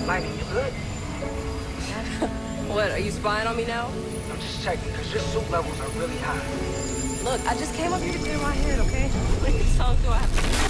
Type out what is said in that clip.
Lightning, you good? What, are you spying on me now? I'm just checking, because your suit levels are really high. Look, I just came up here to clear my head, okay? How many songs do I have to